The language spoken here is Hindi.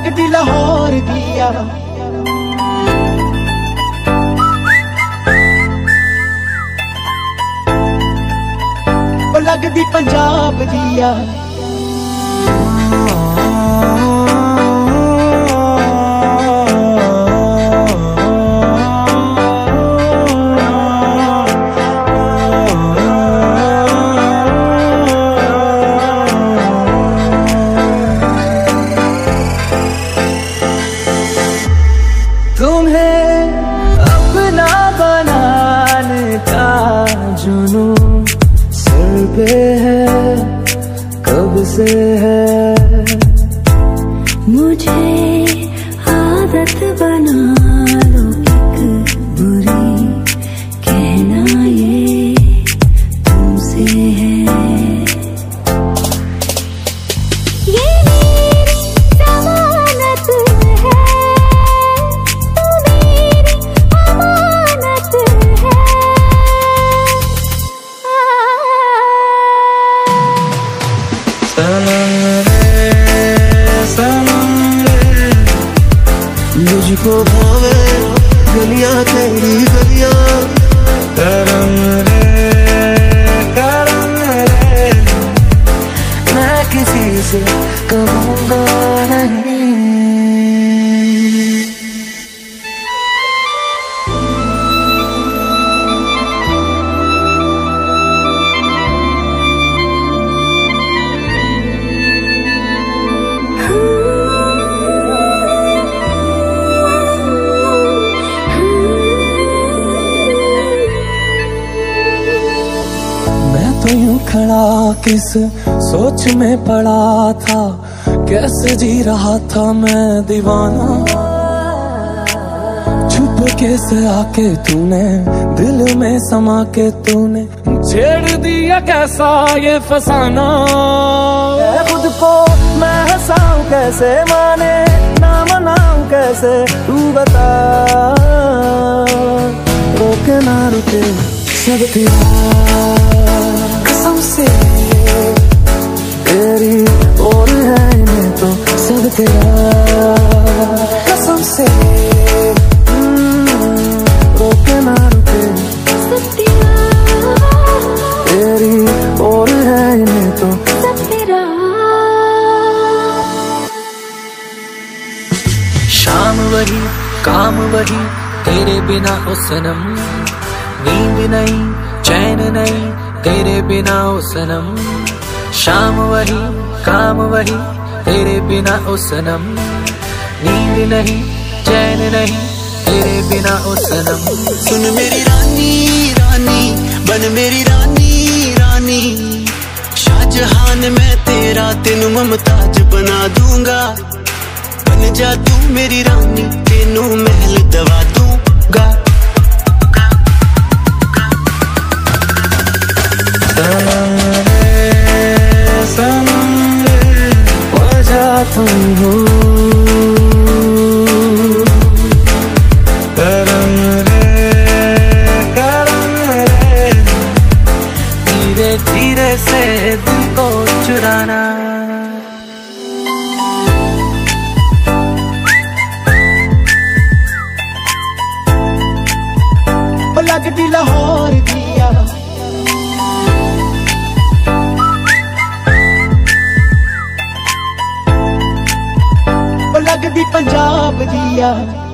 लगदी लाहौर दिया, ओ लगदी पंजाब दिया। तुम्हें अपना बनाने का जुनून सर पे है, कब से है। मुझे आदत बना लो एक बुरी, कहना ये तुमसे है। ये मेरी जमानत है, तू मेरी अमानत है। मुझको भावे गलियां तेरी गलियां, करम रे मैं किसी से कहूँगा नहीं। तो यूं खड़ा किस सोच में पड़ा था, कैसे जी रहा था मैं दीवाना। छुप के से आके तूने दिल में समा के तूने छेड़ दिया कैसा ये फसाना। खुद को मैं हंसाऊं कैसे, माने ना मनाऊं कैसे, तू बता। रोके ना रुके सब तेरा कसम से, तेरी और है इन्हें तो सब तेरा कसम से। रोके ना रुके सब तेरा, तेरी और है इन्हें तो सब तेरा। शाम वही काम वही, तेरे बिना ओ सनम। नींद नहीं चैन नहीं, तेरे बिना ओ सनम। शाम वही काम वही, तेरे बिना ओ सनम। नींद नहीं चैन नहीं, तेरे बिना ओ सनम। सुन मेरी रानी रानी, बन मेरी रानी रानी। शाहजहान मैं तेरा, तेनू मुमताज बना दूंगा। बन जा तू मेरी रानी, तेनू महल दवा दूंगा। तुम हो करम रे धीरे धीरे से दिल को चुराना। लगदी लाहौर दिया, लगदी पंजाब दिया।